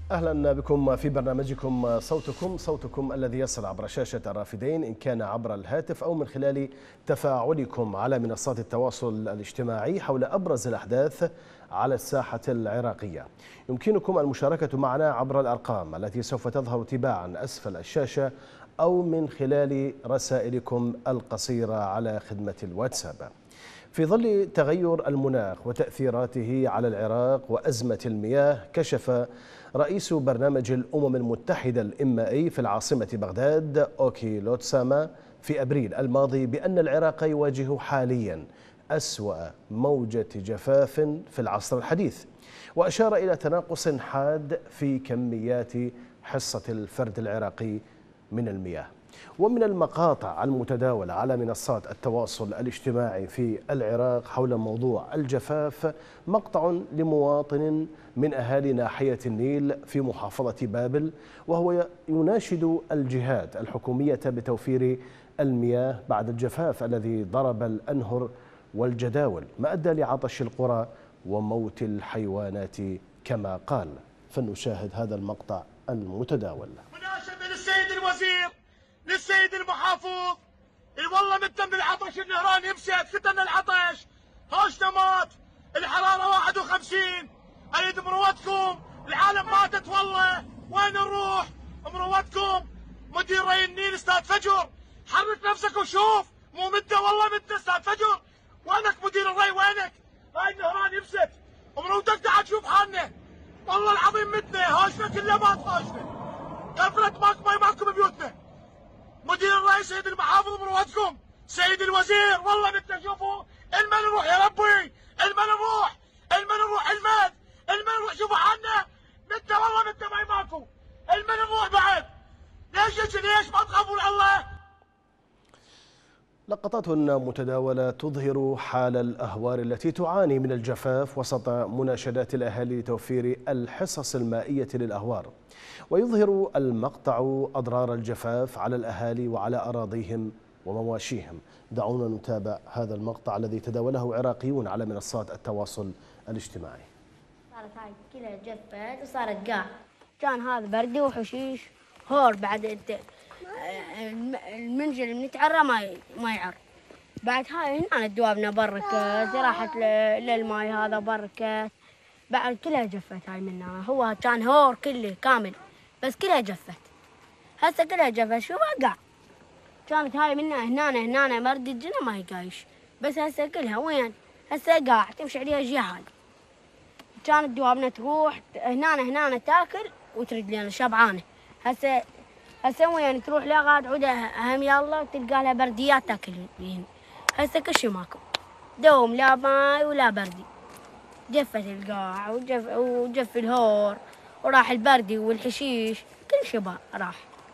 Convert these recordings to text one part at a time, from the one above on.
أهلا بكم في برنامجكم صوتكم الذي يصل عبر شاشة الرافدين، إن كان عبر الهاتف أو من خلال تفاعلكم على منصات التواصل الاجتماعي حول أبرز الأحداث على الساحة العراقية. يمكنكم المشاركة معنا عبر الأرقام التي سوف تظهر تباعا أسفل الشاشة أو من خلال رسائلكم القصيرة على خدمة الواتساب. في ظل تغير المناخ وتأثيراته على العراق وأزمة المياه، كشف رئيس برنامج الأمم المتحدة الإنمائي في العاصمة بغداد أوكي لوتساما في أبريل الماضي بأن العراق يواجه حاليا أسوأ موجة جفاف في العصر الحديث، وأشار إلى تناقص حاد في كميات حصة الفرد العراقي من المياه. ومن المقاطع المتداولة على منصات التواصل الاجتماعي في العراق حول موضوع الجفاف مقطع لمواطن من أهالي ناحية النيل في محافظة بابل، وهو يناشد الجهات الحكومية بتوفير المياه بعد الجفاف الذي ضرب الأنهر والجداول، ما أدى لعطش القرى وموت الحيوانات كما قال. فلنشاهد هذا المقطع المتداول. مناشدة للسيد الوزير، للسيد المحافظ، والله متم بالعطش، النهران يمسك فتن العطش، هاشتمات، الحرارة 51، أريد مروتكم، العالم ماتت والله، وين نروح؟ مروتكم، مدير ري النيل استاذ فجر، حرك نفسك وشوف، مو مدة والله مدة استاذ فجر، وينك مدير الري وينك؟ هاي النهران يمسك، مروتك تعال شوف حالنا، والله العظيم متنا، هاشنا كلها مات هاشنا، قفلت ماكو ببيوتنا. مدير الرئيس سيد المحافظ مروتكم، سيد الوزير، والله بدنا نشوفوا المن نروح يا ربي، المن نروح، المن نروح شوفوا حالنا، بدنا والله بدنا ماكو، المن نروح بعد، ليش ما تخافوا على الله؟ لقطات متداولة تظهر حال الأهوار التي تعاني من الجفاف وسط مناشدات الأهالي لتوفير الحصص المائية للأهوار، ويظهر المقطع أضرار الجفاف على الأهالي وعلى أراضيهم ومواشيهم. دعونا نتابع هذا المقطع الذي تداوله عراقيون على منصات التواصل الاجتماعي. صارت هاي كلها جفت وصارت قاع، كان هذا بردي وحشيش هور، بعد المنزل اللي نتعرى ما يعر، بعد هاي هنا دوابنا بركت، راحت للماي هذا بركت، بعد كلها جفت هاي منها، هو كان هور كله كامل بس كلها جفت، هسه كلها جفت شو قاع، كانت هاي منها هنا مرد الجنة ما هي قايش، بس هسه كلها وين؟ هسه قاع تمشي عليها جهال، كانت دوابنا تروح هنا تاكل وترد لنا شبعانه، هسه وين تروح لغاد عودها هم يلا تلقى لها برديات تاكل بيهن، هسه كل شي ماكو، دوم لا ماي ولا بردي، جفت القاع وجف الهور وراح البردي والحشيش، كل شي راح.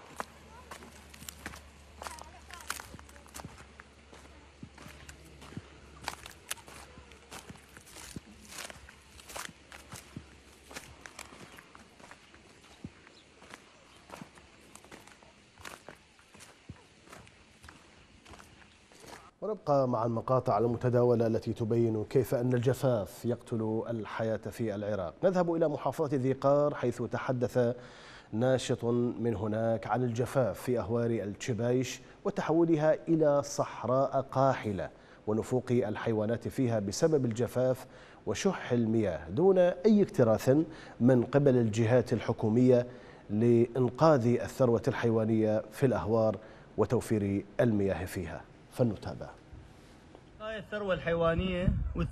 ونبقى مع المقاطع المتداولة التي تبين كيف أن الجفاف يقتل الحياة في العراق. نذهب إلى محافظة ذي قار حيث تحدث ناشط من هناك عن الجفاف في أهوار الشبايش وتحولها إلى صحراء قاحلة ونفوق الحيوانات فيها بسبب الجفاف وشح المياه دون أي اكتراث من قبل الجهات الحكومية لإنقاذ الثروة الحيوانية في الأهوار وتوفير المياه فيها. فلنتابع. هاي الثروة الحيوانية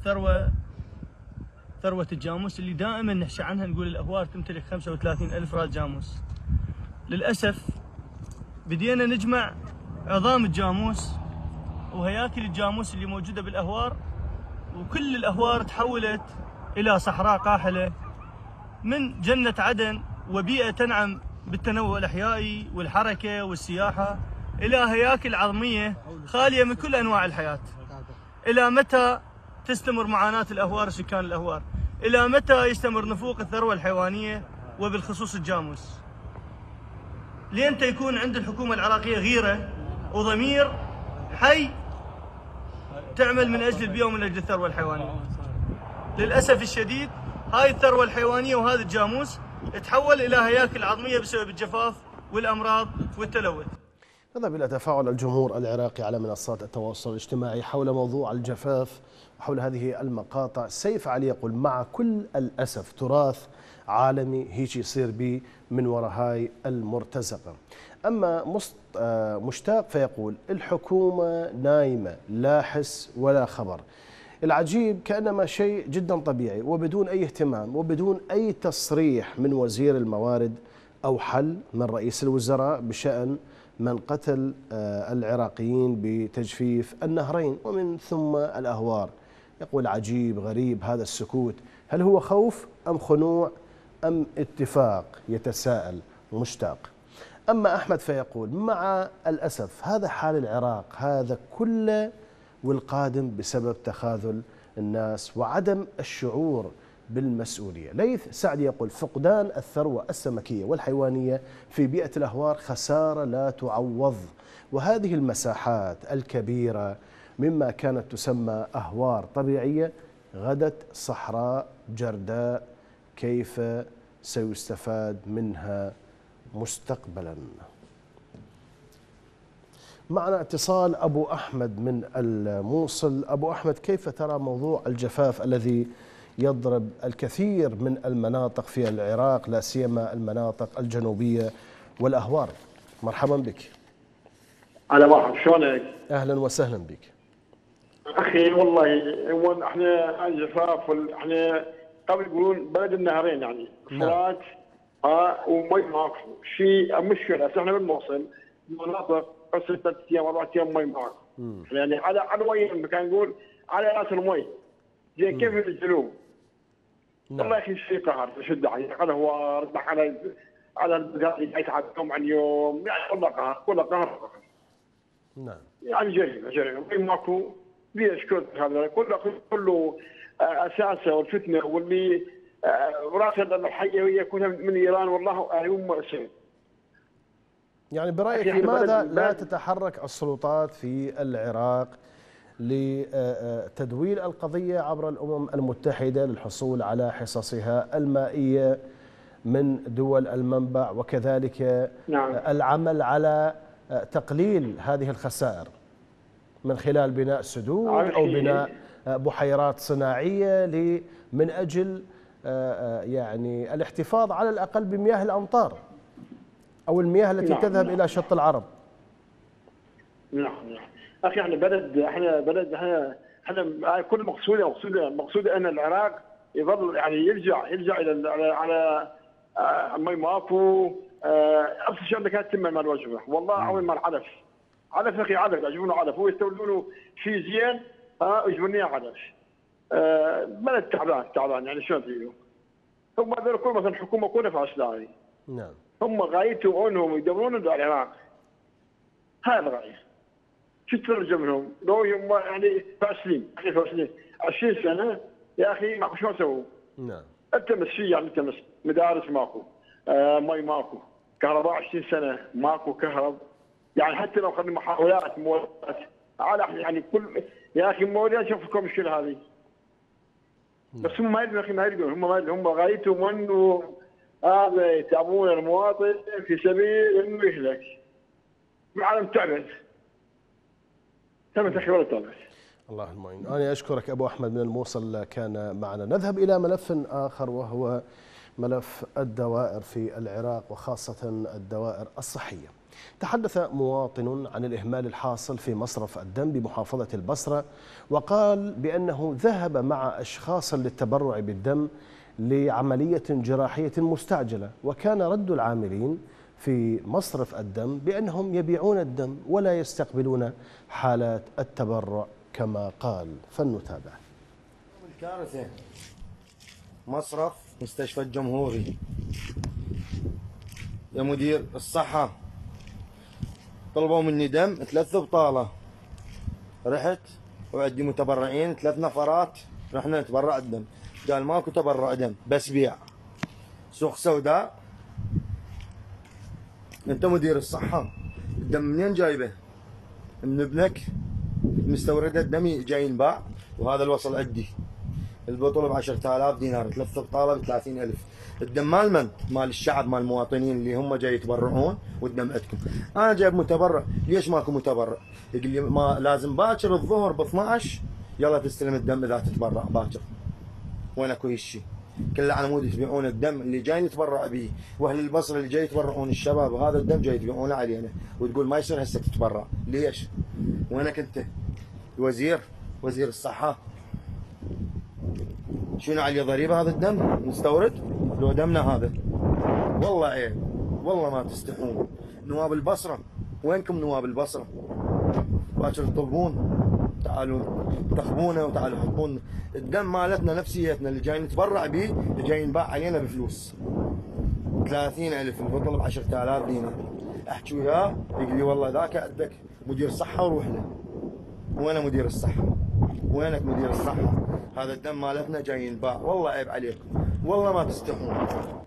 ثروة الجاموس اللي دائما نحكي عنها، نقول الأهوار تمتلك 35,000 راس جاموس. للأسف بدينا نجمع عظام الجاموس وهياكل الجاموس اللي موجودة بالأهوار، وكل الأهوار تحولت إلى صحراء قاحلة من جنة عدن وبيئة تنعم بالتنوع الأحيائي والحركة والسياحة إلى هياكل عظمية خالية من كل أنواع الحياة. إلى متى تستمر معاناة الأهوار سكان الأهوار؟ إلى متى يستمر نفوق الثروة الحيوانية وبالخصوص الجاموس؟ لين يكون عند الحكومة العراقية غيرة وضمير حي تعمل من أجل البيئة ومن أجل الثروة الحيوانية. للأسف الشديد هاي الثروة الحيوانية وهذا الجاموس تحول إلى هياكل عظمية بسبب الجفاف والأمراض والتلوث. نذهب إلى تفاعل الجمهور العراقي على منصات التواصل الاجتماعي حول موضوع الجفاف وحول هذه المقاطع. سيف علي يقول: مع كل الأسف تراث عالمي هيك يصير بي من وراء هاي المرتزقة. أما مشتاق فيقول: الحكومة نايمة، لا حس ولا خبر. العجيب كأنما شيء جدا طبيعي وبدون أي اهتمام وبدون أي تصريح من وزير الموارد أو حل من رئيس الوزراء بشأن من قتل العراقيين بتجفيف النهرين ومن ثم الأهوار. يقول: عجيب غريب هذا السكوت، هل هو خوف أم خنوع أم اتفاق؟ يتساءل مشتاق. أما أحمد فيقول: مع الأسف هذا حال العراق، هذا كله والقادم بسبب تخاذل الناس وعدم الشعور بالمسؤولية. ليث سعدي يقول: فقدان الثروة السمكية والحيوانية في بيئة الأهوار خسارة لا تعوض، وهذه المساحات الكبيرة مما كانت تسمى أهوار طبيعية غدت صحراء جرداء، كيف سيستفاد منها مستقبلا؟ معنا اتصال أبو أحمد من الموصل. أبو أحمد، كيف ترى موضوع الجفاف الذي يضرب الكثير من المناطق في العراق، لا سيما المناطق الجنوبية والأهوار؟ مرحبا بك. على مرحب، شلونك؟ أهلا وسهلا بك. أخي والله احنا الجفاف احنا قبل يقولون بلد النهرين، يعني فرات ومي ماكو شيء. مشكلة احنا بالموصل مناطق 6 أيام 4 أيام مي ماكو، يعني على وين كان يقول على راس المي زي كيف الجنوب. والله يا اخي شيء قهر شد على هو على البلاد يتعب عن يوم، يعني والله قهر، والله قهر. نعم. يعني جريمه مي ماكو. ليش هذا كله اساسه والفتنه واللي راس الحيه هي كلها من ايران. والله هم مؤسفين. يعني برأيك لماذا لا تتحرك السلطات في العراق لتدويل القضية عبر الأمم المتحدة للحصول على حصصها المائية من دول المنبع، وكذلك العمل على تقليل هذه الخسائر من خلال بناء سدود أو بناء بحيرات صناعية من أجل يعني الاحتفاظ على الأقل بمياه الأمطار أو المياه التي تذهب إلى شط العرب؟ نعم أخي، احنا بلد احنا كل مقصودة أن العراق يظل يعني يرجع إلى على مي ماكو. أبسط شيء كانت تتم مال الوجبة. والله أول ما العلف أخي، علف يجيبونه علف، هو يستوردونه شيء زين يجيبون اياه علف. بلد تعبان يعني شلون فيه. هم هذول كل مثلا الحكومة كلها فاشلة. نعم. هم غايتهم انهم يدورون العراق، هاي الغايه. شو تترجم لهم؟ لو هم يعني فاشلين 20 سنه يا اخي ماكو شو سووا؟ نعم. التمس شيء، يعني التمس مدارس ماكو، مي ماكو، كهرباء 20 سنه ماكو كهرب. يعني حتى لو خلينا محاولات على يعني كل يا اخي مولين شوف لكم المشكله هذه. بس هم ما يدرون يا اخي، هم غايتهم انه هذا يتعبون المواطن في سبيل انه يهلك. العالم تعبت اخي ولا تعبت. الله المعين. انا اشكرك ابو احمد من الموصل كان معنا. نذهب الى ملف اخر وهو ملف الدوائر في العراق وخاصه الدوائر الصحيه. تحدث مواطن عن الإهمال الحاصل في مصرف الدم بمحافظة البصرة، وقال بأنه ذهب مع أشخاص للتبرع بالدم لعملية جراحية مستعجلة، وكان رد العاملين في مصرف الدم بأنهم يبيعون الدم ولا يستقبلون حالات التبرع كما قال. فلنتابع. الكارثة مصرف مستشفى الجمهوري. يا مدير الصحة، طلبوا مني دم 3 بطالة. رحت وعندي متبرعين 3 نفرات، رحنا نتبرع الدم. قال ماكو تبرع دم بس بيع. سوق سوداء. انت مدير الصحة، الدم منين جايبه؟ من ابنك مستورده الدم جاي ينباع، وهذا الوصل عندي. البطل ب 10000 دينار، 3 بطاله ب 30000. الدم مال من؟ مال الشعب، مال المواطنين اللي هم جاي يتبرعون، والدم عندكم. انا جايب متبرع، ليش ماكو متبرع؟ يقول لي ما لازم باكر الظهر ب 12 يلا تستلم الدم اذا تتبرع باكر. وين اكو هالشيء؟ كل العنمود يبيعون الدم اللي جاي نتبرع به، واهل البصره اللي جاي يتبرعون الشباب هذا الدم جاي يبيعونه علينا، وتقول ما يصير هسه تتبرع، ليش؟ وينك انت؟ الوزير، وزير الصحه. شنو عليه ضريبه هذا الدم؟ مستورد؟ لو دمنا هذا. والله عيب، والله ما تستحون. نواب البصره، وينكم نواب البصره؟ باكر تطلبون، تعالوا انتخبونا وتعالوا حطون الدم مالتنا نفسيتنا اللي جاي نتبرع به، اللي جاي ينباع علينا بفلوس. 30000 البطل ب 10000 دينار. احكي وياه يقول لي والله ذاك عندك مدير صحه وروح له. وين مدير الصحه؟ وينك مدير الصحه؟ هذا الدم مالتنا جاي ينباع، والله عيب عليكم، والله ما تستحون.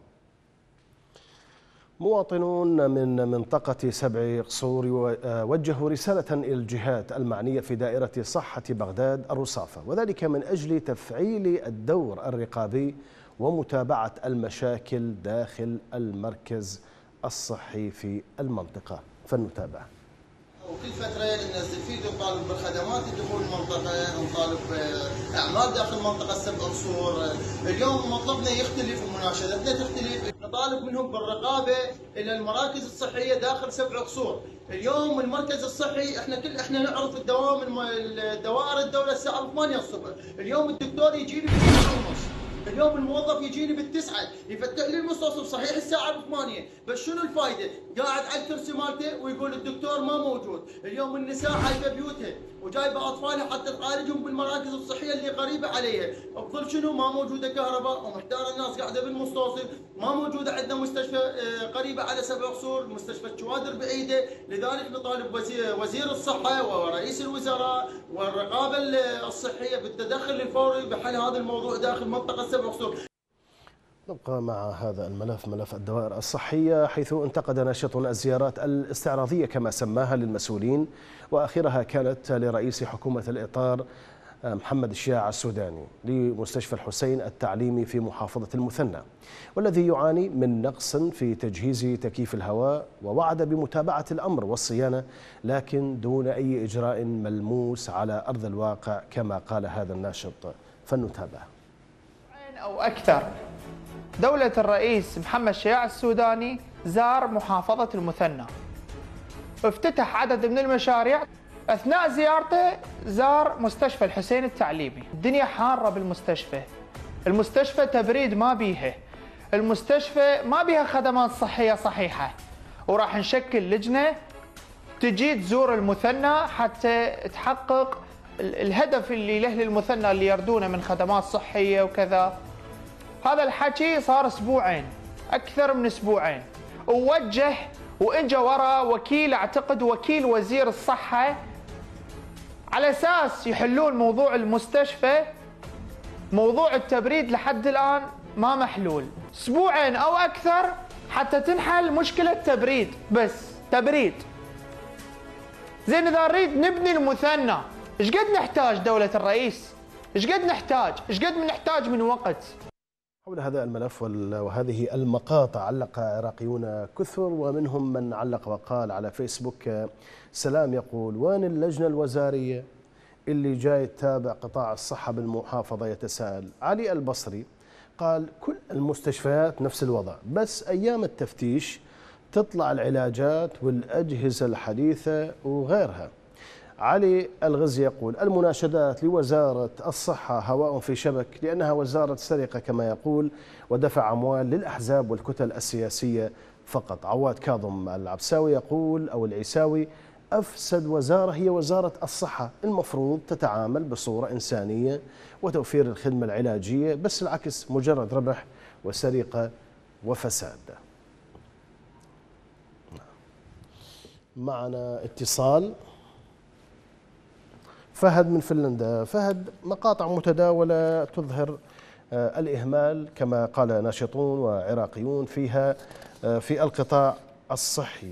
مواطنون من منطقة 7 قصور وجهوا رسالة إلى الجهات المعنية في دائرة صحة بغداد الرصافة، وذلك من أجل تفعيل الدور الرقابي ومتابعة المشاكل داخل المركز الصحي في المنطقة. فلنتابع. وكل فتره ننزل فيديو نطالب بالخدمات دخول المنطقه، نطالب باعمال داخل المنطقه 7 قصور. اليوم مطلبنا يختلف ومناشدتنا تختلف، نطالب منهم بالرقابه الى المراكز الصحيه داخل 7 قصور. اليوم المركز الصحي احنا نعرف الدوائر الدوله الساعه 8 الصبح، اليوم الدكتور يجيني ب9:30. اليوم الموظف يجيني ب9 يفتح لي المستوصف صحيح الساعه 8، بس شنو الفائده؟ قاعد على الكرسي مالته ويقول الدكتور ما موجود. اليوم النساء جايبه بيوتها وجايبه اطفالها حتى تعالجهم بالمراكز الصحيه اللي قريبه عليها، بظل شنو؟ ما موجوده كهرباء ومحتاره الناس قاعده بالمستوصف، ما موجوده عندنا مستشفى قريبه على 7 قصور، مستشفى الشوادر بعيده، لذلك نطالب وزير الصحه ورئيس الوزراء والرقابه الصحيه بالتدخل الفوري بحل هذا الموضوع داخل منطقه 7 قصور. نبقى مع هذا الملف، ملف الدوائر الصحية، حيث انتقد ناشط الزيارات الاستعراضية كما سماها للمسؤولين، وآخرها كانت لرئيس حكومة الإطار محمد الشياع السوداني لمستشفى الحسين التعليمي في محافظة المثنى، والذي يعاني من نقص في تجهيز تكييف الهواء، ووعد بمتابعة الأمر والصيانة لكن دون أي إجراء ملموس على أرض الواقع كما قال هذا الناشط. فلنتابع. أو أكثر دولة الرئيس محمد الشياع السوداني زار محافظة المثنى، افتتح عدد من المشاريع. أثناء زيارته زار مستشفى الحسين التعليمي. الدنيا حارة بالمستشفى، المستشفى تبريد ما بيها، المستشفى ما بيها خدمات صحية صحيحة، وراح نشكل لجنة تجي تزور المثنى حتى تحقق الهدف اللي لأهل المثنى اللي يردونه من خدمات صحية وكذا. هذا الحكي صار اسبوعين، اكثر من اسبوعين، ووجه واجا ورا وكيل، اعتقد وكيل وزير الصحه، على اساس يحلون موضوع المستشفى. موضوع التبريد لحد الان ما محلول، اسبوعين او اكثر حتى تنحل مشكله تبريد، بس تبريد. زين اذا نريد نبني المثنى، ايش قد نحتاج دوله الرئيس؟ ايش قد نحتاج؟ ايش قد نحتاج من وقت؟ حول هذا الملف وهذه المقاطع علق عراقيون كثر، ومنهم من علق وقال على فيسبوك سلام، يقول: وين اللجنة الوزارية اللي جاي تتابع قطاع الصحة بالمحافظة؟ يتساءل. علي البصري قال: كل المستشفيات نفس الوضع، بس أيام التفتيش تطلع العلاجات والأجهزة الحديثة وغيرها. علي الغزي يقول: المناشدات لوزارة الصحة هواء في شبك، لأنها وزارة سرقة كما يقول، ودفع أموال للأحزاب والكتل السياسية فقط. عواد كاظم العبساوي يقول أو العيساوي: أفسد وزارة هي وزارة الصحة، المفروض تتعامل بصورة إنسانية وتوفير الخدمة العلاجية، بس العكس مجرد ربح وسرقة وفساد. معنا اتصال. فهد من فنلندا. فهد، مقاطع متداولة تظهر الإهمال كما قال ناشطون وعراقيون فيها في القطاع الصحي،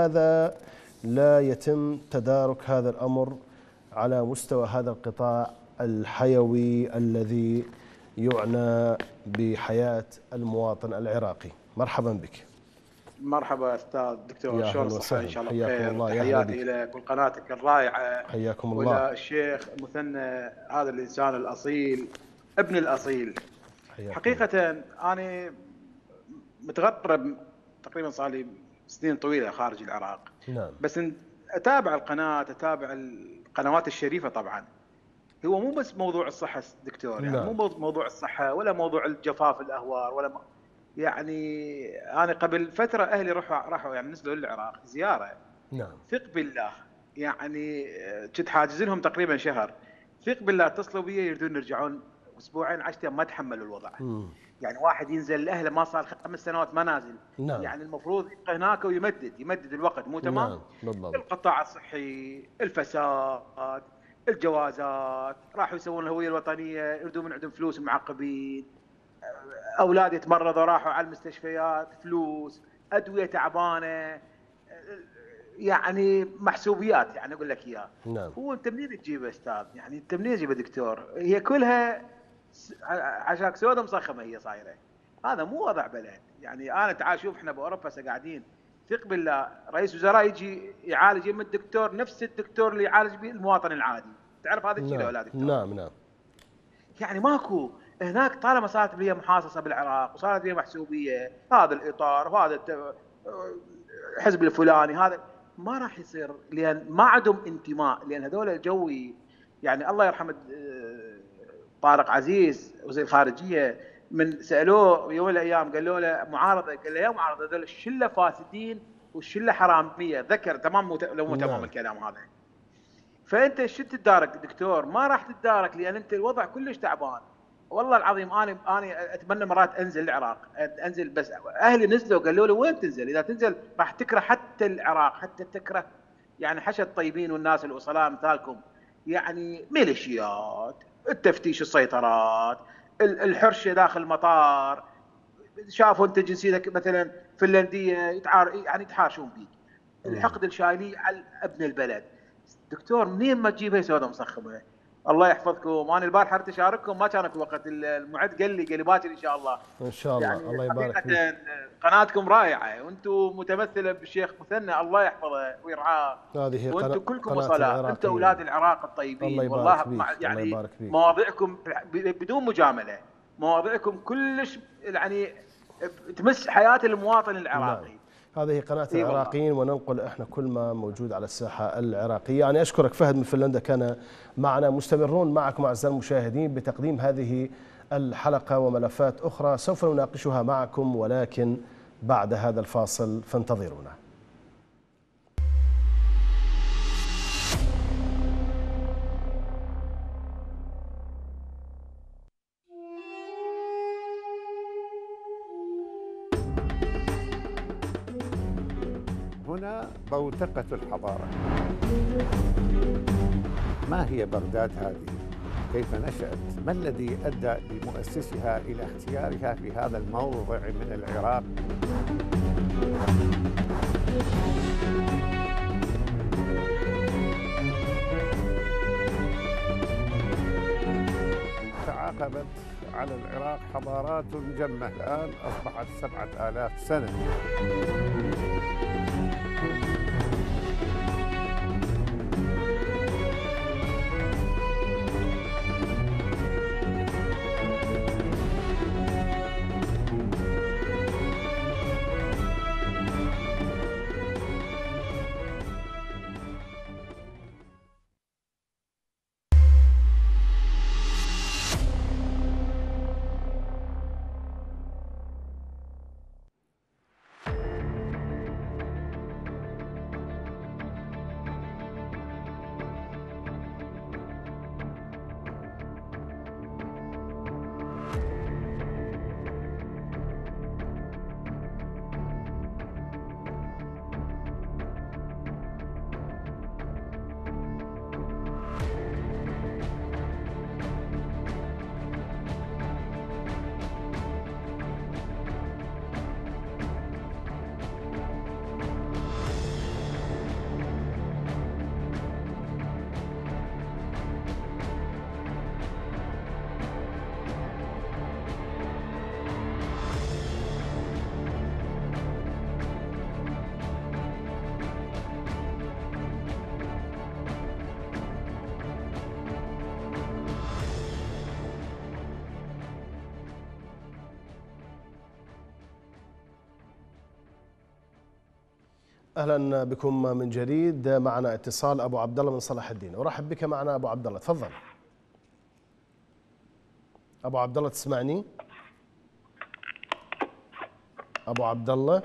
لماذا لا يتم تدارك هذا الأمر على مستوى هذا القطاع الحيوي الذي يعنى بحياة المواطن العراقي. مرحبا بك. مرحبا استاذ دكتور، شلون الصحه؟ ان شاء الله بخير. الله. تحياتي لك ولقناتك الرائعه. حياكم الله. والشيخ مثنى، هذا الانسان الاصيل، ابن الاصيل. حقيقه انا متغرب تقريبا صار لي سنين طويله خارج العراق. نعم. بس اتابع القناه، اتابع القنوات الشريفه طبعا. هو مو بس موضوع الصحه دكتور، يعني مو موضوع الصحه ولا موضوع الجفاف الاهوار ولا يعني انا قبل فتره اهلي راحوا يعني نزلوا للعراق زياره. نعم. ثق بالله يعني كنت حاجز لهم تقريبا شهر. ثق بالله اتصلوا بي يريدون يرجعون اسبوعين 10 ايام، ما تحملوا الوضع. يعني واحد ينزل لاهله ما صار 5 سنوات ما نازل. نعم. يعني المفروض يبقى هناك ويمدد الوقت، مو تمام؟ نعم. بالضبط. القطاع الصحي، الفساد، الجوازات، راحوا يسوون الهويه الوطنيه، يريدون من عندهم فلوس معقبين. اولاد يتمرضوا راحوا على المستشفيات، فلوس، ادويه تعبانه، يعني محسوبيات، يعني اقول لك اياه. نعم. هو انت منين تجيبه استاذ؟ يعني انت منين تجيبه دكتور؟ هي كلها عشاك سوده مصخمه هي صايره. هذا مو وضع بلد. يعني انا تعال شوف احنا باوروبا هسه قاعدين، ثق بالله رئيس وزراء يجي يعالج من الدكتور نفس الدكتور اللي يعالج به المواطن العادي. تعرف هذا الشيء ولا دكتور؟ نعم نعم. يعني ماكو هناك طالما صارت بها محاصصه بالعراق وصارت بها محسوبيه، هذا الاطار وهذا الحزب الفلاني، هذا ما راح يصير، لان ما عندهم انتماء. لان هذول جوي، يعني الله يرحمه طارق عزيز وزير الخارجيه، من سالوه يوم من الايام قالوا له معارضه، قال له يا معارضه هذول الشله فاسدين والشله حراميه، ذكر تمام لو مو تمام الكلام هذا. فانت شو تتدارك دكتور؟ ما راح تتدارك، لان انت الوضع كلش تعبان. والله العظيم انا اتمنى مرات انزل العراق، انزل، بس اهلي نزلوا قالوا لي وين تنزل؟ اذا تنزل راح تكره حتى العراق، حتى تكره يعني حشا الطيبين والناس الاصلاء امثالكم. يعني ميليشيات، التفتيش، السيطرات، الحرشه داخل المطار، شافوا انت جنسيتك مثلا فنلنديه يعني يتحاشون بيك. الحقد الشايلي على ابن البلد. دكتور منين ما تجيبها سوده مصخمه؟ الله يحفظكم. انا البارحه رحت اشارككم ما كان وقت، المعد قال لي باكر ان شاء الله. ان شاء الله. يعني الله يبارك فيك. قناتكم رائعه، وانتم متمثله بالشيخ مثنى، الله يحفظه ويرعاه. هذه وانتم كلكم وصلاة، انتم اولاد العراق الطيبين. الله والله يعني مواضيعكم بدون مجامله، مواضيعكم كلش يعني تمس حياه المواطن العراقي. نعم. هذه قناة العراقيين، وننقل احنا كل ما موجود على الساحة العراقية. يعني اشكرك فهد من فنلندا كان معنا. مستمرون معكم اعزائي المشاهدين بتقديم هذه الحلقة وملفات اخرى سوف نناقشها معكم، ولكن بعد هذا الفاصل فانتظرونا. هنا بوتقة الحضارة. ما هي بغداد هذه؟ كيف نشأت؟ ما الذي أدى لمؤسسها إلى اختيارها في هذا الموضع من العراق؟ تعاقبت على العراق حضارات جمة، الآن أصبحت 7000 سنة. اهلا بكم من جديد. معنا اتصال ابو عبد الله من صلاح الدين. ارحب بك معنا ابو عبد الله، تفضل. ابو عبد الله تسمعني؟ ابو عبد الله،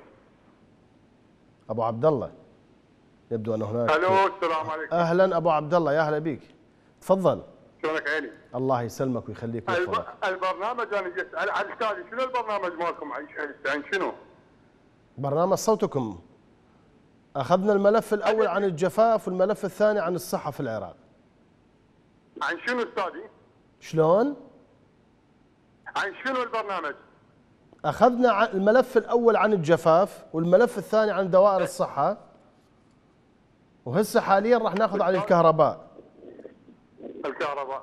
ابو عبد الله، يبدو ان هناك. الو، السلام عليكم. اهلا ابو عبد الله، يا اهلا بك، تفضل. شلونك عيني؟ الله يسلمك ويخليك ويحفظك. البرنامج انا جيت اسال عن استاذي، شنو البرنامج مالكم عن شنو؟ برنامج صوتكم. اخذنا الملف الاول عن الجفاف والملف الثاني عن الصحه في العراق. عن شنو استاذي؟ شلون؟ عن شنو البرنامج؟ اخذنا الملف الاول عن الجفاف والملف الثاني عن دوائر الصحه، وهسه حاليا راح ناخذ عن الكهرباء. الكهرباء.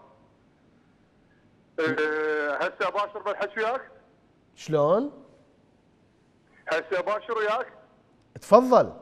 هسه اباشر بالحكي وياك؟ شلون؟ هسه اباشر وياك؟ تفضل.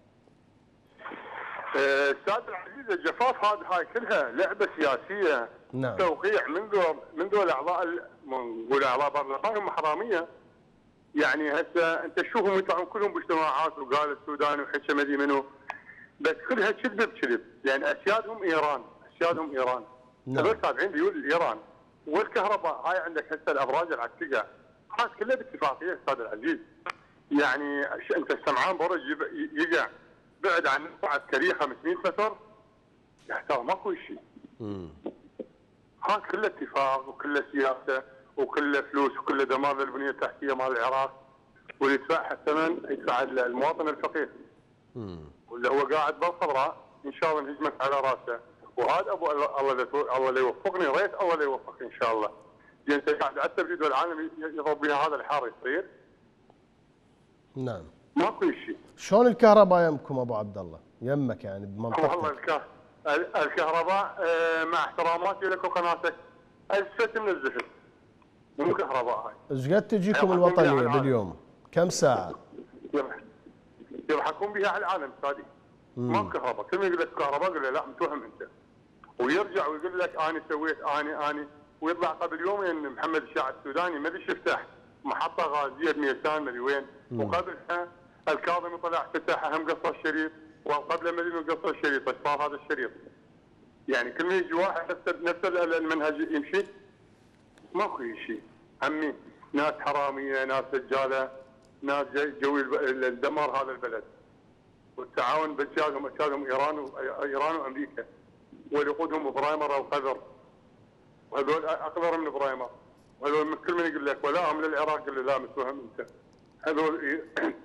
استاذ العزيز، الجفاف هاي كلها لعبه سياسيه. نعم. توقيع من دول اعضاء نقول اعضاء برلمان هم حراميه. يعني هسه انت تشوفهم يطلعون كلهم باجتماعات وقال السوداني وحكى مدري منو، بس كلها كذب بكذب، لان اسيادهم ايران، اسيادهم ايران. نعم. هذول تابعين ديول ايران. والكهرباء هاي عندك هسه الابراج العكسيه هاي كلها باتفاقيه استاذ العزيز. يعني انت السمعان برج يقع بعد عن نقطه عسكريه 500 متر، يحتاج ماكو شيء. هاي كله اتفاق وكله سياسه وكله فلوس وكله دمار للبنيه التحتيه مال العراق، واللي يدفعها الثمن يدفع المواطن الفقير. واللي هو قاعد بالخضراء ان شاء الله نهجمك على راسه. وهذا ابو الله لا يوفقني، ريت الله لا يوفقني ان شاء الله. انت قاعد عتب في دول العالم يضرب بها هذا الحار يصير. نعم. ماكو شيء. شلون الكهرباء يمكم ابو عبد الله؟ يمك يعني بمنطقتك؟ والله الكهرباء مع احتراماتي لك وقناتك اسفت من الزفت. مو كهرباء هاي. ايش قد تجيكم الوطنيه باليوم؟ كم ساعه؟ يضحكون بها على العالم استاذي. ما كهرباء، كل ما يقول لك كهرباء قول له لا متوهم انت. ويرجع ويقول لك انا سويت اني ويطلع قبل يومين محمد الشاع السوداني ما ادري افتح محطه غازيه بميسان ما ادري وين، وقبلها الكاظمي طلع افتتح هم قصر الشريط، وقبل ما ادري من قصر الشريط ايش صار هذا الشريط. يعني كل ما يجي واحد نفس المنهج يمشي. ماكو شيء. عمي ناس حراميه، ناس دجاله، ناس جوي الدمار هذا البلد. والتعاون بأسيادهم ايران وامريكا. واللي يقودهم برايمر او قذر. وهذول اقذر من برايمر. وهذول كل من يقول لك ولا من العراق قال له لا متوهم انت. هذول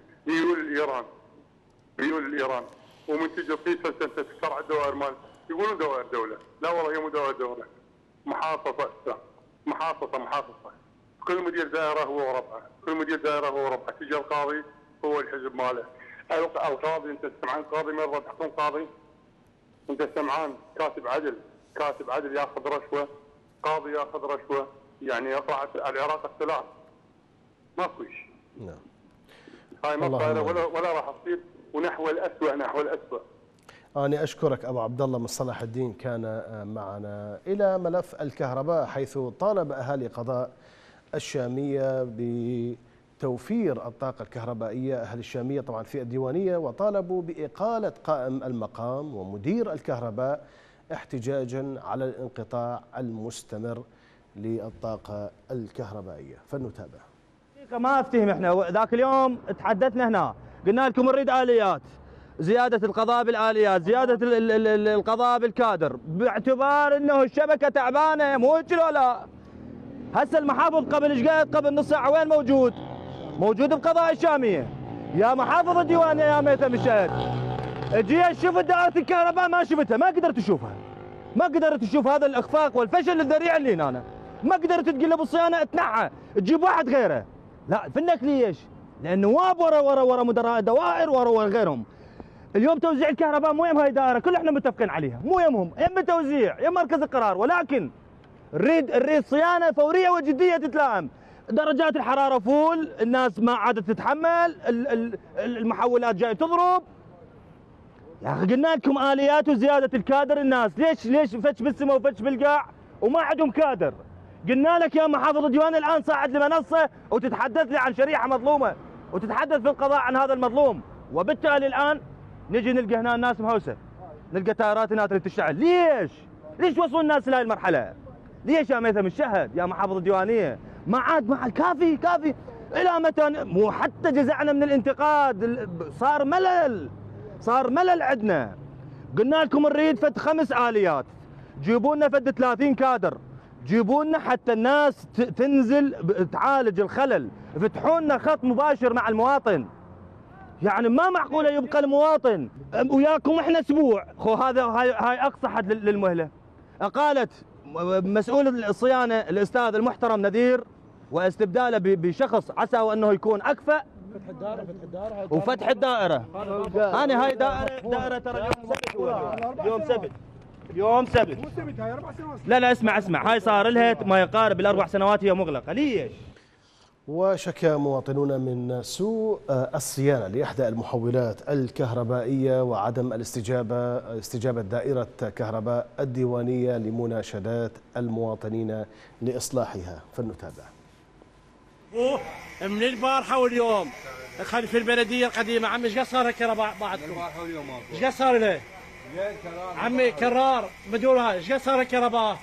يقول الايران ومن تجي قيسه انت تشرع الدوائر مال يقولون دوائر دوله، لا والله هي مو دوائر دوله. محاصصه كل مدير دائره هو وربعه، كل مدير دائره هو وربعه، تجي القاضي هو الحزب ماله. القاضي انت سمعان قاضي مره تحكم قاضي؟ انت سمعان كاتب عدل ياخذ رشوه، قاضي ياخذ رشوه، يعني يقع العراق السلام. ماكو شيء. نعم. هاي ما صايره ولا راح تصير، ونحو الاسوء. أنا أشكرك أبو عبد الله من صلاح الدين كان معنا. إلى ملف الكهرباء، حيث طالب أهالي قضاء الشامية بتوفير الطاقة الكهربائية. أهل الشامية طبعا في الديوانية، وطالبوا بإقالة قائم المقام ومدير الكهرباء احتجاجا على الانقطاع المستمر للطاقة الكهربائية. فلنتابع. ما افتهم احنا ذاك اليوم تحدثنا هنا قلنا لكم نريد آليات، زيادة القضاء بالآليات، زيادة القضاء بالكادر، باعتبار انه الشبكة تعبانة. مو هيك ولا؟ هسه المحافظ قبل ايش قبل نص ساعة وين موجود؟ موجود بقضاء الشامية. يا محافظ الديوانية يا ميثم الشهد، اجي اشوف دائرة الكهرباء ما شفتها، ما قدرت اشوفها. ما قدرت اشوف هذا الاخفاق والفشل الذريع اللي هنا. ما قدرت تقلب الصيانة اتنحى، تجيب واحد غيره. لا فنك ليش؟ لانه واب ورا مدراء دوائر ورا غيرهم. اليوم توزيع الكهرباء مو يم هاي دائره، كل احنا متفقين عليها، مو يمهم، يم توزيع، يم مركز القرار، ولكن نريد صيانه فوريه وجديه تتلائم. درجات الحراره فول، الناس ما عادت تتحمل، المحولات جايه تضرب. يا اخي قلنا لكم اليات وزياده الكادر. الناس ليش فتش بالسماء وفتش بالقاع وما عندهم كادر؟ قلنا لك يا محافظ الديوان الان صاعد لمنصه وتتحدث لي عن شريحه مظلومه، وتتحدث في القضاء عن هذا المظلوم. وبالتالي الان نجي نلقى هنا الناس مهوسه، نلقى تائرات هنا تشتعل. ليش؟ ليش وصلوا الناس لهي المرحله؟ ليش يا ميثم الشهد يا محافظ الديوانيه؟ ما عاد كافي كافي. الى متى؟ مو حتى جزعنا من الانتقاد، صار ملل عندنا. قلنا لكم نريد فد 5 آليات، جيبوا لنا فد 30 كادر، جيبوا لنا حتى الناس تنزل تعالج الخلل، فتحوا لنا خط مباشر مع المواطن. يعني ما معقوله يبقى المواطن وياكم احنا اسبوع. هاي اقصى حد للمهله. اقالت مسؤول الصيانه الاستاذ المحترم نذير واستبداله بشخص عسى وانه يكون اكفأ. وفتح الدائره. انا هاي دائره ترى اليوم سبت. لا اسمع هاي صار لها ما يقارب ال4 سنوات هي مغلقه. ليش؟ وشكى مواطنون من سوء الصيانة لإحدى المحولات الكهربائية وعدم استجابة دائرة كهرباء الديوانية لمناشدات المواطنين لإصلاحها. فلنتابع. من البارحة واليوم خلف البلدية القديمة عمي ايش قد صار الكهرباء بعدكم؟ البارحة واليوم ايش قد صار له؟ عمي كرار بدون هاي ايش قد صار الكهرباء؟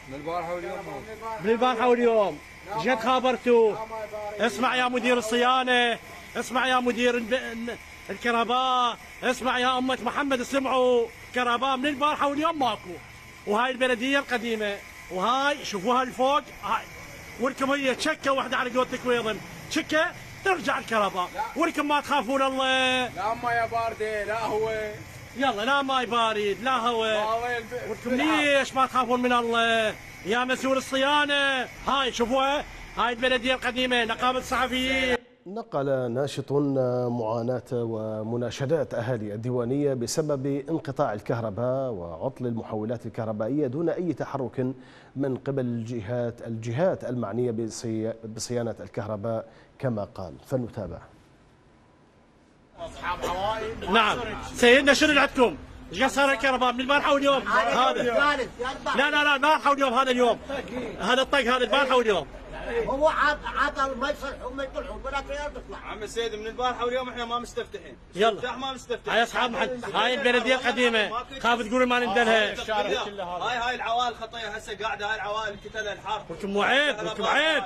من البارحة واليوم ايش قد خابرتوا؟ اسمع يا مدير الصيانة، اسمع يا مدير الكهرباء، اسمع يا أمة محمد، اسمعوا كهرباء من البارحة واليوم ماكو. وهاي البلدية القديمة وهاي شوفوها الفوق هاي ولكم هي تشكة واحدة على قولتك ويضم تشكة ترجع الكهرباء. ولكم ما تخافون الله. لا ماي باردة لا هو. يلا لا ماي بارد لا هواء. ولكم ليش ما تخافون من الله يا مسؤول الصيانة؟ هاي شوفوها هاي البلدية القديمة نقابة الصحفيين. نقل ناشط معاناة ومناشدات أهالي الديوانية بسبب انقطاع الكهرباء وعطل المحولات الكهربائية دون أي تحرك من قبل الجهات المعنية بصيانة الكهرباء كما قال. فلنتابع. أصحاب عوائل. نعم سيدنا شنو اللي عندكم؟ ايش قد صار الكهرباء من البارحة واليوم؟ هذا لا البارحة واليوم هذا اليوم هذا الطق هذا البارحة واليوم. هو عطل ما يصلحون ما يطلعون ولا تيار تطلع. عم السيد من البارحه واليوم احنا ما مستفتحين. يلا ما مستفتحين. هاي اصحاب محل هاي البلديه القديمه خاف تقولوا ما ندلها. هاي العوائل خطيه هسه قاعده هاي العوائل كتلها الحر. لكم عيب لكم عيب.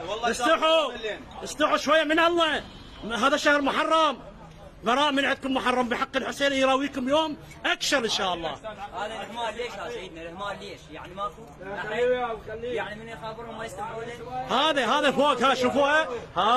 استحوا شويه من الله. هذا شهر محرم. براء من عندكم محرم بحق الحسين يراويكم يوم اكشر ان شاء الله. هذا الاهمال ليش يا سيدنا؟ الاهمال ليش؟ يعني ماكو؟ يعني من يخابرهم ما يستمعون له؟ هذا فوق ها شوفوها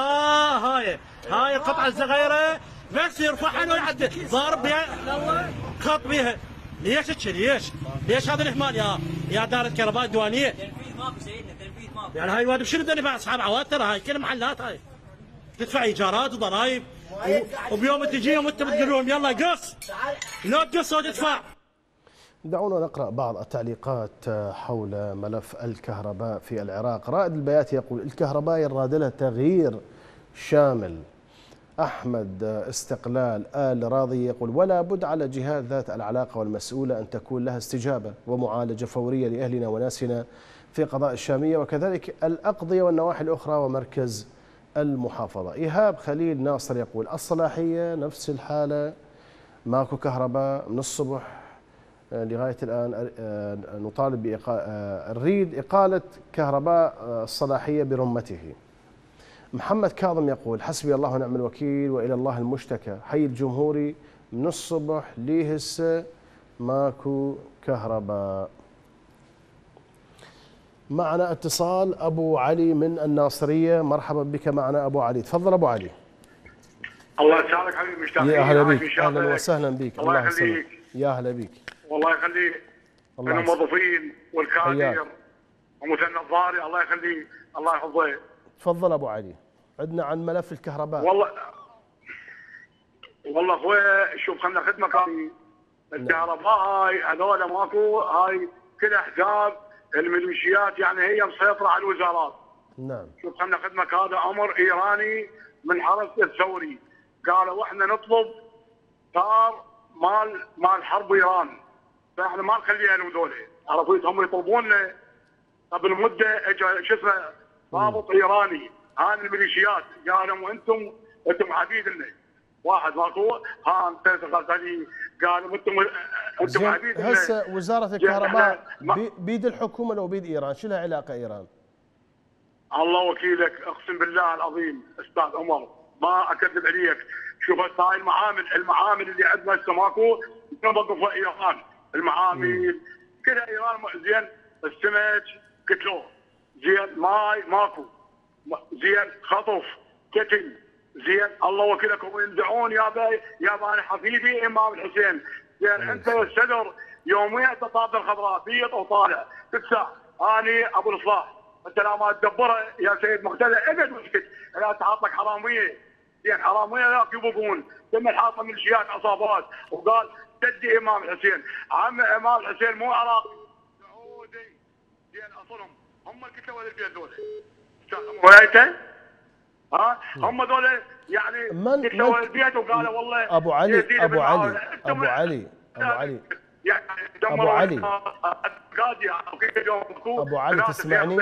هاي القطعه الصغيره بس يرفعها ويعدل ضارب بها خط بها. ليش ليش هذا الاهمال يا دار الكهرباء الديوانيه؟ تنفيذ ماكو سيدنا تنفيذ ماكو. يعني هاي واد بشنو بدنا اصحاب عواد ترى هاي كل محلات هاي تدفع ايجارات وضرائب وبيوم تجيهم وانت بتقول لهم يلا قص لا تقص وتدفع. دعونا نقرأ بعض التعليقات حول ملف الكهرباء في العراق. رائد البياتي يقول الكهرباء يراد لها تغيير شامل. أحمد استقلال آل راضي يقول ولا بد على جهات ذات العلاقة والمسؤولة أن تكون لها استجابة ومعالجة فورية لأهلنا وناسنا في قضاء الشامية وكذلك الأقضية والنواحي الأخرى ومركز المحافظة. إيهاب خليل ناصر يقول الصلاحية نفس الحالة ماكو كهرباء من الصبح لغاية الآن نطالب نريد إقالة كهرباء الصلاحية برمته. محمد كاظم يقول حسبي الله ونعم الوكيل وإلى الله المشتكى. حي الجمهوري من الصبح ليه هسه ماكو كهرباء. معنا اتصال أبو علي من الناصرية. مرحبا بك معنا أبو علي. تفضل أبو علي. الله يسعدك حبيبي مشتاقين. يا أهلا بك أهلا وسهلا بك. الله يخليك. يا أهلا بك. والله يخليك. الموظفين والكادر ومثنى الضاري الله يخليك الله يحفظه. تفضل أبو علي. عندنا عن ملف الكهرباء. والله اخويا شوف خلنا خدمه كامله. الكهرباء هاي هذول ماكو هاي كل احزاب الميليشيات يعني هي مسيطره على الوزارات. نعم. شوف خلنا خدمك هذا امر ايراني من حرس الثوري. قالوا احنا نطلب طار مال حرب ايران. فاحنا ما نخليها لهذول عرفوا هم يطلبوننا قبل مده اجى شو اسمه ضابط ايراني هذه الميليشيات قالوا انتم عبيد لنا واحد ماكو. ها انت غزالي قالوا انتم عبيد. هسه وزاره الكهرباء بيد الحكومه لو بيد ايران، شو لها علاقه ايران؟ الله وكيلك، اقسم بالله العظيم استاذ عمر ما اكذب عليك. شوف هاي المعامل اللي عندنا هسه ماكو توقفوا ايران. المعامل كلها ايران زين. السمك قتلوه زين، ماي ماكو زين، خطف قتل زين. الله وكيلك ويندعون يابا انا حبيبي امام الحسين زين. انت يا الصدر يوميا تطابق الخضراء بيض وطالع تدفع. اني ابو الصلاح انت لا ما تدبره يا سيد مقتدى ابد واسكت. لا تعاط لك حراميه زين، حراميه ذاك يبقون تم الحاطه ميليشيات عصابات وقال تدي امام الحسين. عم امام الحسين مو عراقي سعودي زين، اصلهم هم اللي كتبوا البيت ذول ولايته. ها هم ذول يعني كتبوا البيت وقالوا والله ابو علي تسمعني؟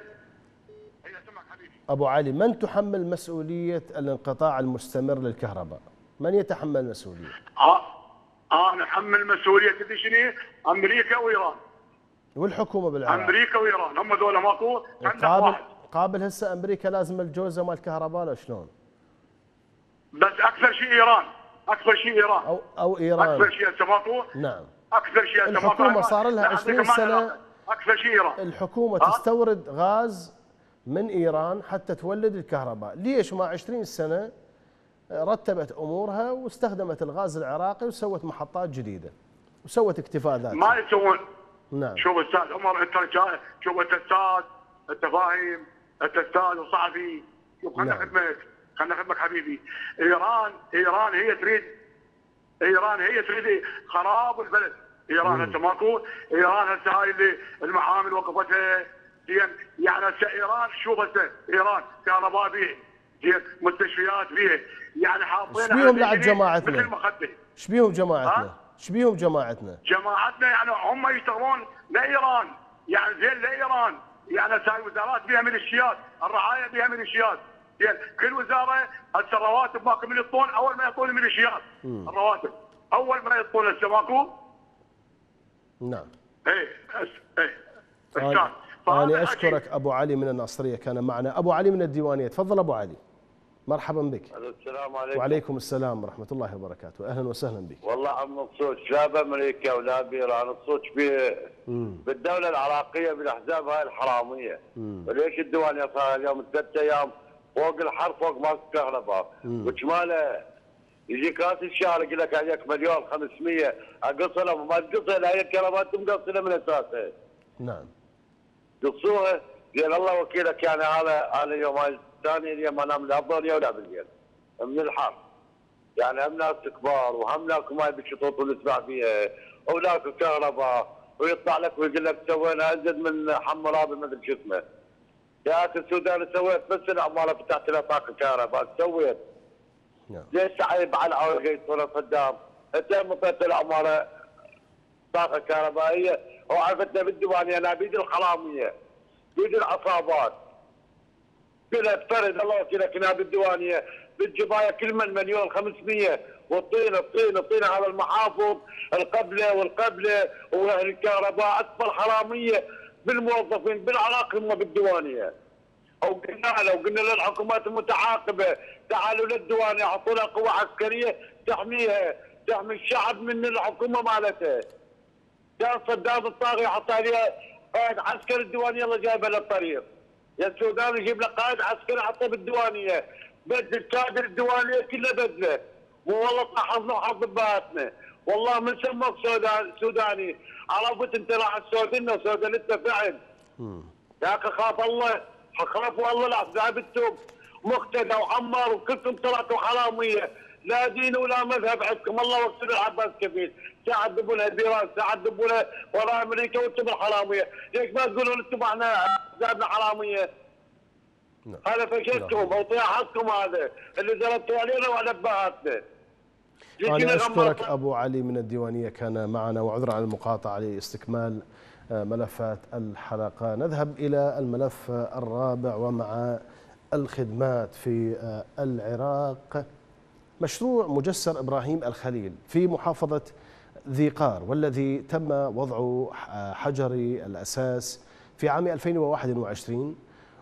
ابو علي، من تحمل مسؤوليه الانقطاع المستمر للكهرباء؟ من يتحمل المسؤوليه؟ انا احمل مسؤوليه شنو؟ امريكا وايران والحكومه بالعراق. امريكا وايران هم ذولا ماكو. قابل هسه امريكا لازم الجوزه مال الكهرباء ولا شلون؟ بس اكثر شيء ايران او ايران اكثر شيء هسه ماكو. نعم اكثر شيء هسه ماكو. الحكومه صار لها 20 سنه اكثر شيء ايران. الحكومه تستورد غاز من ايران حتى تولد الكهرباء، ليش ما 20 سنه رتبت امورها واستخدمت الغاز العراقي وسوت محطات جديده وسوت اكتفاء ذاتي؟ ما يسوون. نعم. شوف استاذ عمر انت شوف انت استاذ، انت فاهم، انت استاذ وصحفي. شوف خلنا خدمك حبيبي. ايران هي تريد خراب البلد. ايران هسه ماكو. ايران هسه هاي اللي المعامل وقفتها زين. يعني هسه ايران شوف هسه ايران كهرباء بيه زين، مستشفيات بيه، يعني حاطين ايش بيهم بعد جماعتنا؟ مثل مخده. ايش بيهم جماعتنا؟ ايش بيهم جماعتنا؟ جماعتنا يعني هم يشتغلون لايران، يعني زين لايران. يعني هسه الوزارات بها ميليشيات، الرعايه بها ميليشيات زين. كل وزاره هسه الرواتب ماكو من يعطون اول ما يعطون الميليشيات. الرواتب اول ما يعطون هسه ماكو. نعم. أنا أشكرك أبو علي من الناصرية كان معنا. أبو علي من الديوانية، تفضل أبو علي. مرحبا بك. السلام عليكم. وعليكم السلام ورحمة الله وبركاته، أهلا وسهلا بك. والله عم نصوت لا بأمريكا ولا بإيران، نصوت بالدولة العراقية بالأحزاب هاي الحرامية. وليش الديوانية صار اليوم 3 أيام فوق الحر فوق ماكو كهرباء، وشماله يجيك راس الشهر يقول لك عليك 1,500,000 اقصها وما تقصها هي الكهرباء مقصله من اساسها. نعم. قصوها زين الله وكيلك. يعني هذا يوم الثاني اليوم انام لا بالظهر ولا بالليل من الحر. يعني هم ناس كبار وهم ناس ما بالشطوط ونسمع فيها ولاك كهرباء ويطلع لك ويقول لك سوينا ازيد من حمرابي ما ادري شو اسمه. يا اخي السودان سويت بس العماره فتحت لها طاقه كهرباء سويت. ليش تعيب على العوائل ولا صدام؟ انت مطيت العماره طاقه كهربائيه وعرفتنا بالديوانيه انا بيد الحراميه بيد العصابات. كلها تفرد الله وكيلك هنا بالديوانيه بالجبايه كل من 1,500,000 والطين على المحافظ والقبله واهل الكهرباء اكبر حراميه بالموظفين بالعراق هم بالديوانيه. وقلنا للحكومات المتعاقبه تعالوا للديوانيه اعطونا قوه عسكريه تحميها تحمي الشعب من الحكومه مالتها. كان صدام الطاغي حط عليها قائد عسكري الديوانيه الله جايبه للطريق. يا السودان يجيب له قائد عسكري حطه بالديوانيه، بدل كادر الديوانيه كله بدله. والله حظنا وحظ باتنا، والله من سموك سوداني عرفت انت راح تسودنا وسودنتنا فعل. يا اخي خاف الله، خافوا الله الاحزاب التوب مقتدى وعمار وكلكم طلعتوا حراميه، لا دين ولا مذهب عندكم. الله وكيل العباس كفيل، ساعة دبونها بإيران، ساعة دبونها وراء امريكا وانتم الحراميه، ليش ما تقولون انتم احنا احزابنا حراميه؟ هذا فشلتكم وطياحتكم هذا اللي زربتوا علينا وعلى ابهاتنا. أنا أشكرك أبو علي من الديوانية كان معنا، وعذرا على المقاطعة لاستكمال ملفات الحلقة. نذهب إلى الملف الرابع ومع الخدمات في العراق. مشروع مجسر إبراهيم الخليل في محافظة ذي قار، والذي تم وضع حجر الأساس في عام 2021.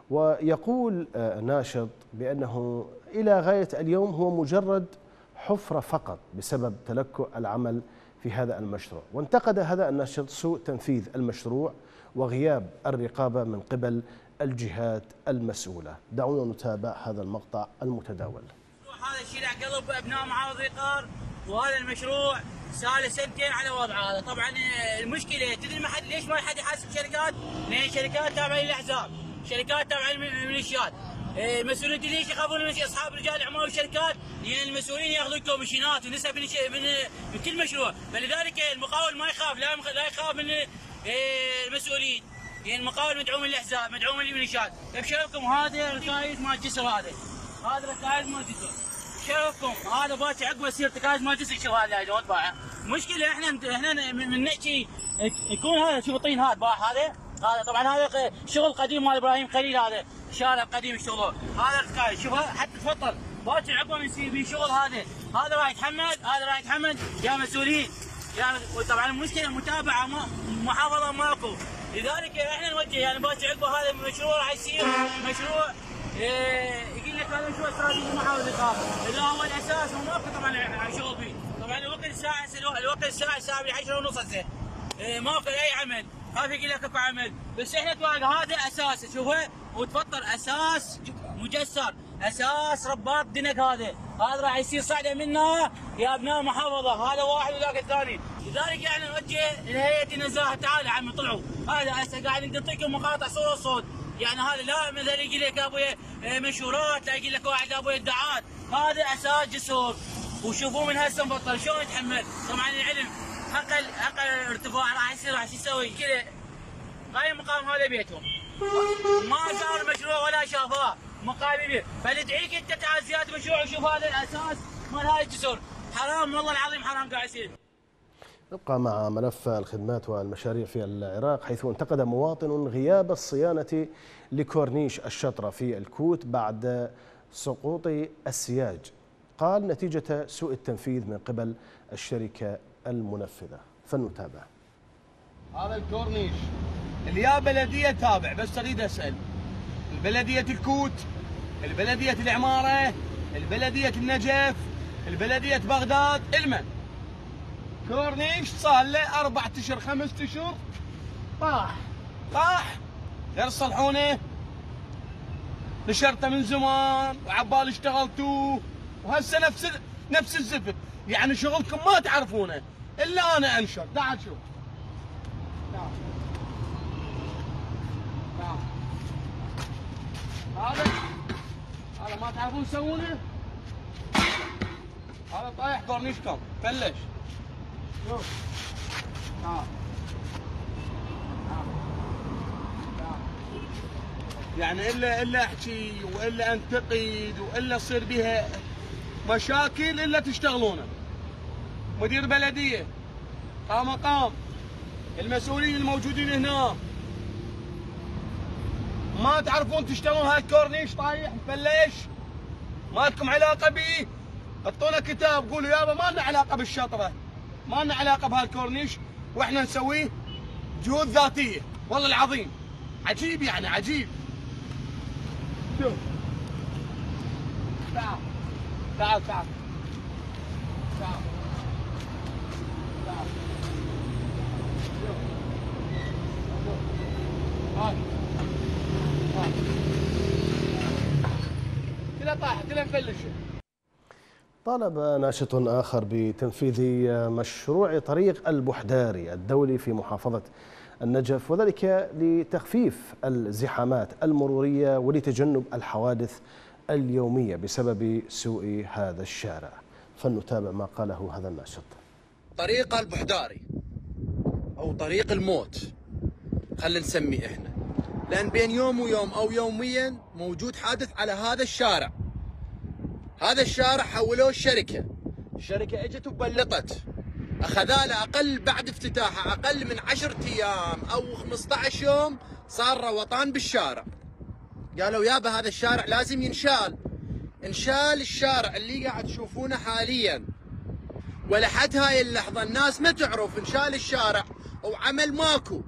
ويقول ناشط بأنه إلى غاية اليوم هو مجرد حفرة فقط بسبب تلكؤ العمل في هذا المشروع. وانتقد هذا الناشط سوء تنفيذ المشروع وغياب الرقابة من قبل الجهات المسؤولة. دعونا نتابع هذا المقطع المتداول. هذا الشارع قلب ابناء محافظة ذي قار، وهذا المشروع صار له سنتين على وضعه هذا. طبعا المشكله تدري ما حد ليش ما حد يحاسب شركات؟ لان شركات تابعه للاحزاب، شركات تابعه للميليشيات. المسؤولين ليش يخافون من اصحاب رجال الاعمال والشركات؟ لان المسؤولين ياخذون كوميشنات ونسب من كل مشروع، فلذلك المقاول ما يخاف، لا يخاف من المسؤولين. يعني المقاول مدعوم من الاحزاب، مدعوم من الميليشيات. ابشركم هذا ركائز مال جسر، هذا ركائز مال جسر. شوفكم هذا باكي عقب يصير ركائز مال جسر. شوف هذا لو طبعا مشكله احنا من نحكي يكون هذا شوف الطين هذا باح هذا طبعا هذا شغل قديم مال ابراهيم خليل، هذا شارع قديم يشتغلوه. هذا الركائز شوفها حتى تفضل باكي عقب يصير في شغل. هذا راح يتحمل يا مسؤولين. طبعا المشكله المتابعه محافظه ماكو، لذلك احنا نوجه يعني باكي عقب هذا المشروع راح يصير مشروع يقول لك هذا مشروع استراتيجي محافظة ذي قار، اللي هو الاساس وماكو طبعا شغل فيه. طبعا الوقت الساعه 7:10:30 هسه ماكو اي عمل، خاف يقول لك اكو عمل، بس احنا تواقع هذا اساس شوفه وتفطر اساس مجسر، اساس رباط دنك. هذا راح يصير صعده منا يا ابناء محافظه، هذا واحد وذاك الثاني. لذلك احنا نوجه لهيئه النزاهه، تعالوا عمي طلعوا، هذا هسه قاعد نعطيكم مقاطع صوره وصوت. يعني هذا لا مثلا يقول لك ابويا منشورات، لا يقول لك واحد ابويا ادعاءات، هذا اساس جسور. وشوفوا من هسه مبطل شلون يتحمل. طبعا العلم حق ارتفاع راح يسوي كذا. قايم مقام هذا بيتهم، ما زار المشروع ولا شافاه مقابل بيه، فندعيك انت تعال زياده مشروع وشوف هذا الاساس مال هاي الجسور. حرام والله العظيم حرام قاعد يصير. نبقى مع ملف الخدمات والمشاريع في العراق، حيث انتقد مواطن غياب الصيانة لكورنيش الشطرة في الكوت بعد سقوط السياج. قال نتيجة سوء التنفيذ من قبل الشركة المنفذة. فلنتابع. هذا الكورنيش اللي يا بلدية تابع، بس اريد اسال البلدية الكوت، البلدية العمارة، البلدية النجف، البلدية بغداد، المن كورنيش صار له 4 اشهر 5 اشهر طاح غير يصلحونه. نشرته من زمان وعبال اشتغلتوه وهسه نفس الزفت. يعني شغلكم ما تعرفونه الا انا انشر. تعال شوف، هذا ما تعرفون تسوونه. هذا طايح كورنيشكم فلش. شوف يعني الا احكي والا انتقد والا تصير بها مشاكل الا تشتغلونه. مدير بلديه مقام المسؤولين الموجودين هنا ما تعرفون تشتغلون هالكورنيش طايح مفلش، ما لكم علاقه به. اعطونا كتاب قولوا يابا ما لنا علاقه بالشطره، ما لنا علاقه بهالكورنيش، واحنا نسويه جهود ذاتيه. والله العظيم عجيب، يعني عجيب. شوف تعال تعال تعال تعال تعال شوف هاي كلها طايحه كلها مفلشه. طالب ناشط آخر بتنفيذ مشروع طريق البحداري الدولي في محافظة النجف، وذلك لتخفيف الزحامات المرورية ولتجنب الحوادث اليومية بسبب سوء هذا الشارع. فلنتابع ما قاله هذا الناشط. طريق البحداري أو طريق الموت خلينا نسميه إحنا، لأن بين يوم ويوم أو يوميا موجود حادث على هذا الشارع. هذا الشارع حولوه الشركة اجت وبلطت، اخذاله اقل بعد افتتاحه اقل من 10 ايام او 15 يوم صار روطان بالشارع. قالوا يابا هذا الشارع لازم ينشال، انشال الشارع اللي قاعد تشوفونه حاليا، ولحد هاي اللحظة الناس ما تعرف انشال الشارع وعمل ماكو،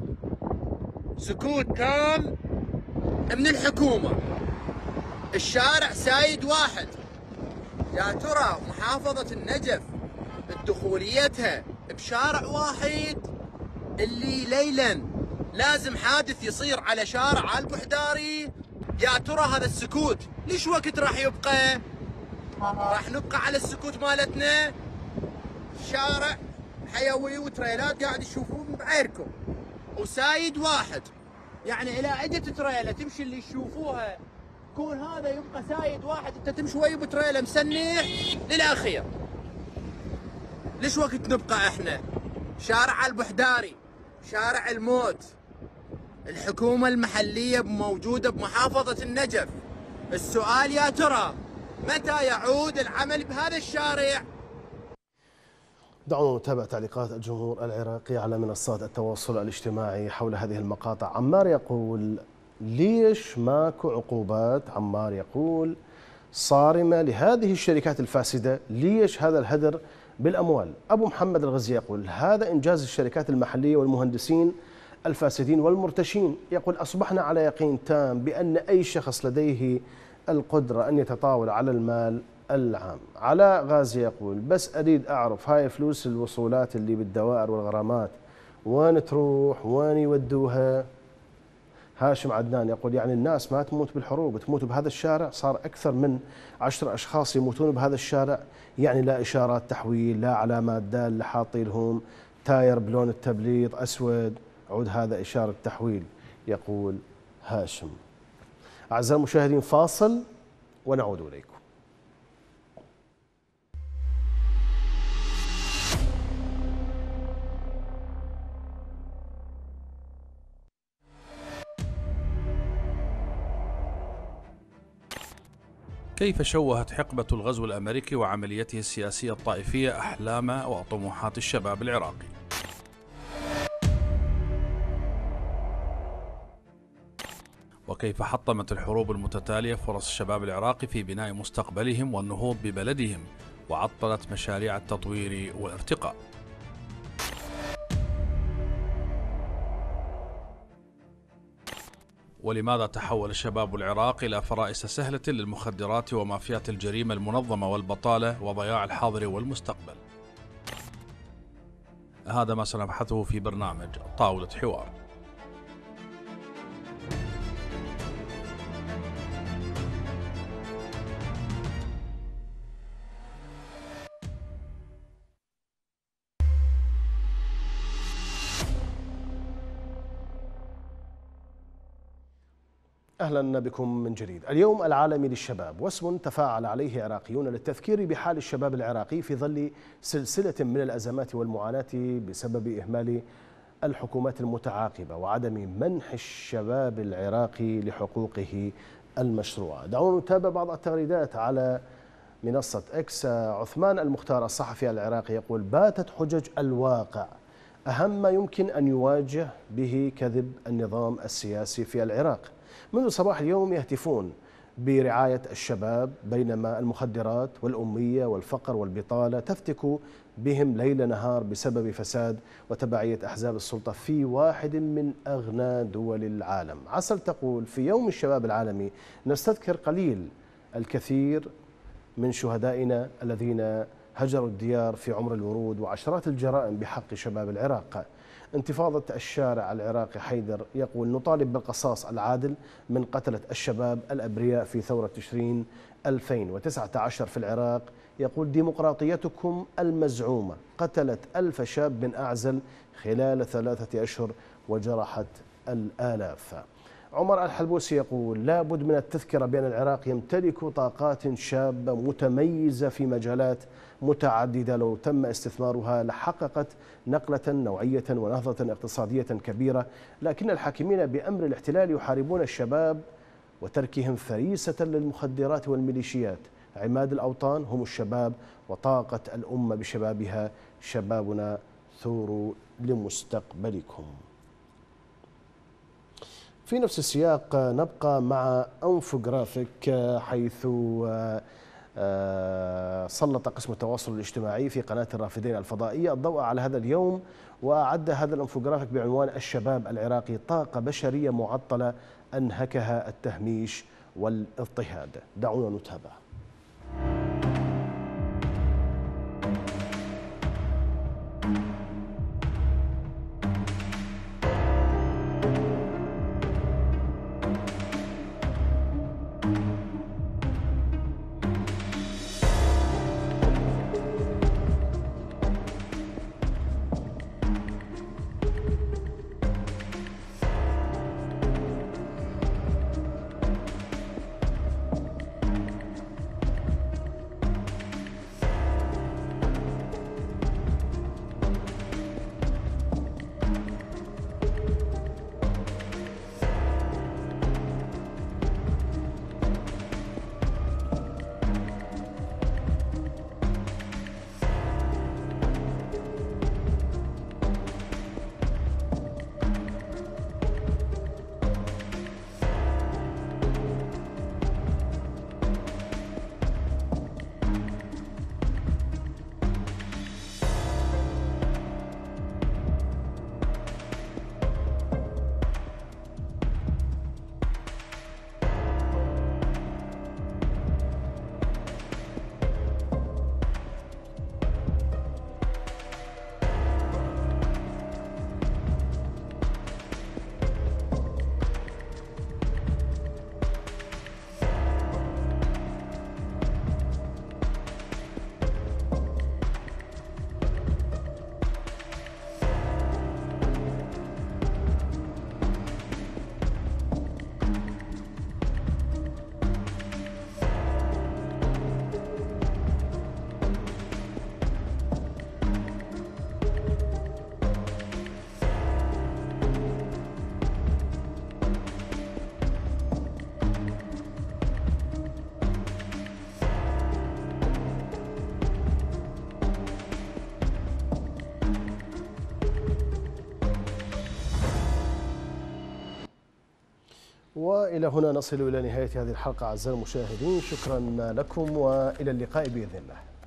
سكوت تام من الحكومة. الشارع سايد واحد. يا ترى محافظة النجف دخوليتها بشارع واحد اللي ليلا لازم حادث يصير على شارع البحداري؟ يا ترى هذا السكوت ليش وقت راح يبقى؟ راح نبقى على السكوت مالتنا؟ شارع حيوي وتريلات قاعد تشوفون بعينكم وسايد واحد، يعني الى عدة تريلة تمشي اللي تشوفوها كون هذا يبقى سايد واحد، انت تمشي ويا بتريلة مسنح للاخير. ليش وقت نبقى احنا؟ شارع البحداري، شارع الموت. الحكومة المحلية موجودة بمحافظة النجف. السؤال يا ترى متى يعود العمل بهذا الشارع؟ دعونا نتابع تعليقات الجمهور العراقي على منصات التواصل الاجتماعي حول هذه المقاطع. عمار يقول ليش ماكو عقوبات؟ عمار يقول صارمة لهذه الشركات الفاسدة، ليش هذا الهدر بالأموال؟ أبو محمد الغزي يقول هذا إنجاز الشركات المحلية والمهندسين الفاسدين والمرتشين. يقول أصبحنا على يقين تام بأن أي شخص لديه القدرة أن يتطاول على المال العام. علاء غازي يقول بس أريد أعرف هاي فلوس الوصولات اللي بالدوائر والغرامات وين تروح، وين يودوها؟ هاشم عدنان يقول يعني الناس ما تموت بالحروب، تموت بهذا الشارع. صار أكثر من 10 أشخاص يموتون بهذا الشارع، يعني لا إشارات تحويل، لا علامات دالة حاطين لهم، تاير بلون التبليط أسود، عود هذا إشارة تحويل، يقول هاشم. أعزائي المشاهدين فاصل ونعود إليكم. كيف شوهت حقبة الغزو الأمريكي وعمليته السياسية الطائفية أحلام وطموحات الشباب العراقي؟ وكيف حطمت الحروب المتتالية فرص الشباب العراقي في بناء مستقبلهم والنهوض ببلدهم وعطلت مشاريع التطوير والارتقاء؟ ولماذا تحول الشباب العراقي إلى فرائس سهلة للمخدرات ومافيات الجريمة المنظمة والبطالة وضياع الحاضر والمستقبل؟ هذا ما سنبحثه في برنامج طاولة حوار. أهلا بكم من جديد. اليوم العالمي للشباب، واسم تفاعل عليه عراقيون للتذكير بحال الشباب العراقي في ظل سلسلة من الأزمات والمعاناة بسبب إهمال الحكومات المتعاقبة وعدم منح الشباب العراقي لحقوقه المشروعة. دعونا نتابع بعض التغريدات على منصة إكس. عثمان المختار الصحفي العراقي يقول باتت حجج الواقع أهم ما يمكن أن يواجه به كذب النظام السياسي في العراق. منذ صباح اليوم يهتفون برعاية الشباب، بينما المخدرات والأمية والفقر والبطالة تفتك بهم ليل نهار بسبب فساد وتبعية أحزاب السلطة في واحد من أغنى دول العالم. عسل تقول في يوم الشباب العالمي نستذكر قليل الكثير من شهدائنا الذين هجروا الديار في عمر الورود وعشرات الجرائم بحق شباب العراق. انتفاضة الشارع العراقي حيدر يقول نطالب بالقصاص العادل من قتلة الشباب الأبرياء في ثورة تشرين 2019 في العراق. يقول ديمقراطيتكم المزعومة قتلت 1000 شاب أعزل خلال 3 أشهر وجرحت الآلاف. عمر الحلبوسي يقول لا بد من التذكرة بأن العراق يمتلك طاقات شابة متميزة في مجالات متعددة، لو تم استثمارها لحققت نقلة نوعية ونهضة اقتصادية كبيرة، لكن الحاكمين بأمر الاحتلال يحاربون الشباب وتركهم فريسة للمخدرات والميليشيات. عماد الأوطان هم الشباب وطاقة الأمة بشبابها، شبابنا ثوروا لمستقبلكم. في نفس السياق نبقى مع انفوجرافيك، حيث سلط قسم التواصل الاجتماعي في قناة الرافدين الفضائية الضوء على هذا اليوم، وأعد هذا الانفوجرافيك بعنوان الشباب العراقي طاقة بشرية معطلة أنهكها التهميش والاضطهاد. دعونا نتابع. وإلى هنا نصل إلى نهاية هذه الحلقة أعزائي المشاهدين، شكرا لكم وإلى اللقاء بإذن الله.